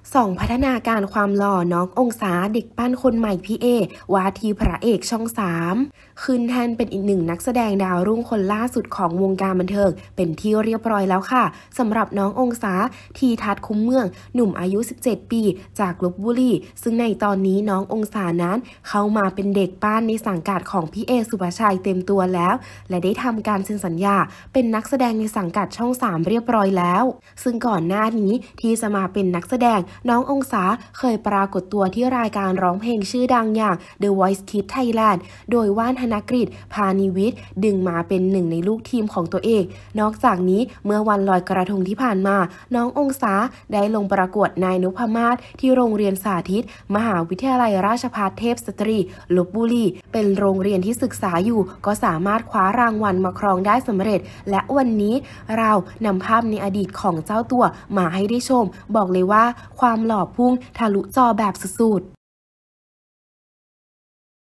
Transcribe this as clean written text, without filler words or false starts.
ส่องพัฒนาการความหล่อน้ององศาเด็กปั้นคนใหม่พี่เอวาทีพระเอกช่อง3ขึ้นแทนเป็นอีกหนึ่งนักแสดงดาวรุ่งคนล่าสุดของวงการบันเทิงเป็นที่เรียบร้อยแล้วค่ะสำหรับน้ององศาทีทัศน์คุ้มเมืองหนุ่มอายุ17ปีจากลพบุรีซึ่งในตอนนี้น้ององศานั้นเข้ามาเป็นเด็กปั้นในสังกัดของพี่เอสุภาชัยเต็มตัวแล้วและได้ทำการเซ็นสัญญาเป็นนักแสดงในสังกัดช่อง3เรียบร้อยแล้วซึ่งก่อนหน้านี้ที่จะมาเป็นนักแสดงน้ององศาเคยปรากฏตัวที่รายการร้องเพลงชื่อดังอย่าง The Voice Kids Thailand โดยว่านธนกฤษ พานิวิทย์ดึงมาเป็นหนึ่งในลูกทีมของตัวเองนอกจากนี้เมื่อวันลอยกระทงที่ผ่านมาน้ององศาได้ลงประกวดนายนพมาศที่โรงเรียนสาธิตมหาวิทยาลัยราชภัฏเทพสตรีลพบุรีเป็นโรงเรียนที่ศึกษาอยู่ก็สามารถคว้ารางวัลมาครองได้สำเร็จและวันนี้เรานำภาพในอดีตของเจ้าตัวมาให้ได้ชมบอกเลยว่าความหล่อพุ่งทะลุจอแบบสุดๆ